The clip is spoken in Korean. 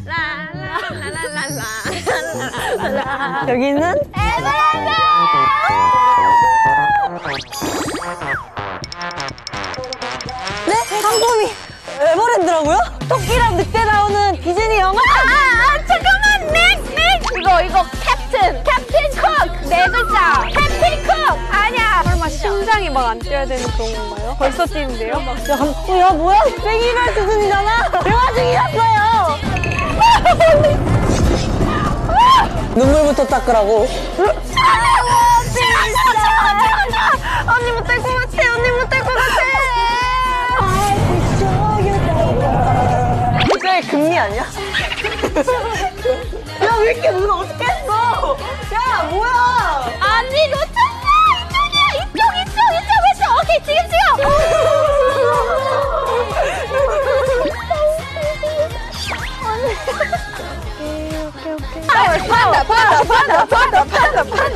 라라라라라라라라라. 여기는 에메랄드! 네? 상품이 에버랜드라고요? 토끼랑 늑대 나오는 디즈니 영화? 잠깐만! 넥! 이거 캡틴 쿡! 네 글자! 캡틴 쿡! 아니야! 설마 심장이 막 안 뛰어야 되는 그런 건가요? 벌써 뛰는데요? 야 뭐야? 땡이갈 수준이잖아? 대화 중이었어요! 눈물부터 닦으라고. 언니 못할 것 같아! 언니 못할 것 같아! 이게 금리 아니야? 야 왜 이렇게 누가 어떻게 했어? 야 뭐야? 아니 놓쳤어! 이쪽이야! 이쪽! 했어! 오케이 지금! 파운더!